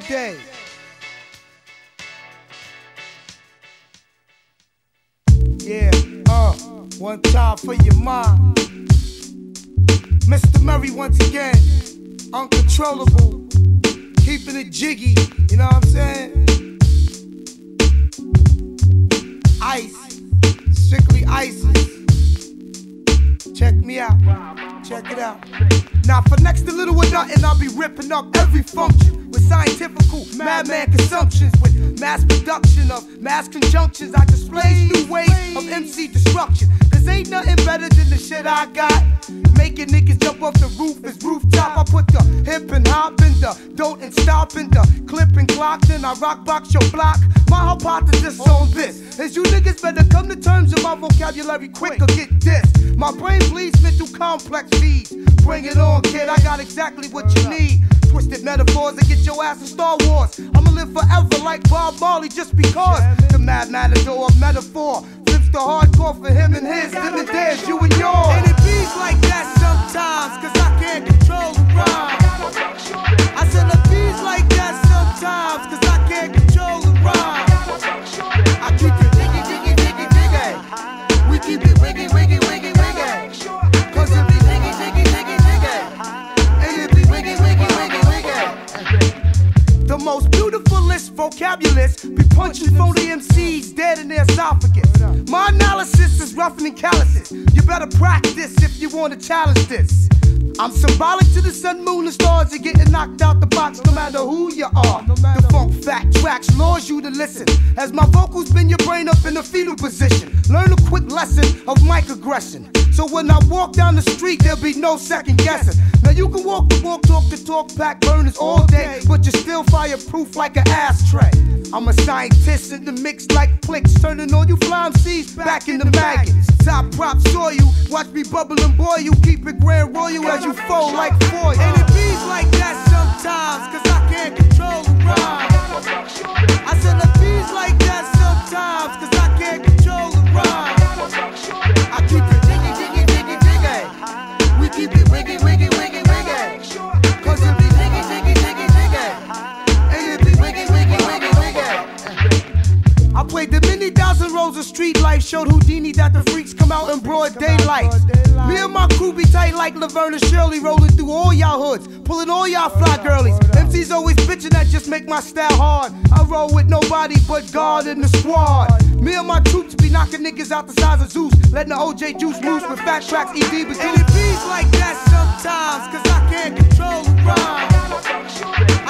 day. Yeah, one time for your mind. Mr. Murray once again, uncontrollable, keeping it jiggy, you know what I'm saying? Ice, strictly ISIS. Check me out, check it out. Now for next to little or nothing, I'll be ripping up every function with scientifical madman consumptions, with mass production of mass conjunctions. I display new ways of MC destruction, cause ain't nothing better than the shit I got. Making niggas jump off the roof is rooftop. I put the hip and hop in the don't and stop in the clip and clock, then I rock box your block. My hypothesis on this is you niggas better come to terms with my vocabulary quick or get dissed. My brain bleeds mental complex feeds. Bring it on, kid, I got exactly what you need. Twisted metaphors that get your ass in Star Wars. I'ma live forever like Bob Marley just because. The mad matador of metaphor flips the hardcore for him and his, them and theirs, you and yours. And it beats like that sometimes, cause I can't control the rhyme. I said it beats like that sometimes, cause I can't control the rhyme. I keep it diggy, diggy, diggy, diggy. We keep it wiggy, wiggy, wiggy, wiggy. Cause it be diggy, diggy, diggy, diggy. And it be wiggy, wiggy, wiggy, wiggy. The most beautifulest vocabularists be punching phony MCs dead in their esophagus. My analysis is rougher than calluses. You better practice if you wanna challenge this. I'm symbolic to the sun, moon, and stars. You're getting knocked out the box no matter who you are. The funk fact tracks lures you to listen, as my vocals bend your brain up in a fetal position. Learn a quick lesson of mic aggression, so when I walk down the street there'll be no second guessing. Now you can walk the walk, talk the talk, pack burners all day, but you're still fireproof like an ashtray. I'm a scientist in the mix like Plicks, turning all you fly MCs back into maggots. Top props saw you, watch me bubble and boil you, keep it grand royal as you fold like foil. And it beats like that sometimes, cause I can't control the rhyme. I said it beats like that sometimes, cause I can't control the rhyme. I keep it diggy, diggy, diggy, diggy. We keep it wiggy, wiggy, wiggy, wiggy. Cause it be diggy, diggy, diggy, diggy. And it be wiggy, wiggy, wiggy, wiggy. I played the many thousand rows of street life, showed Houdini that the freaks come out in broad daylight. Me and my crew be tight like Laverne and Shirley, rolling through all y'all hoods, pulling all y'all fly girlies. MC's always bitching that just make my style hard. I roll with nobody but God in the squad. Me and my troops be knocking niggas out the size of Zeus, letting the OJ juice loose with fat tracks, ED. And it beats like that sometimes, cause I can't control the rhyme.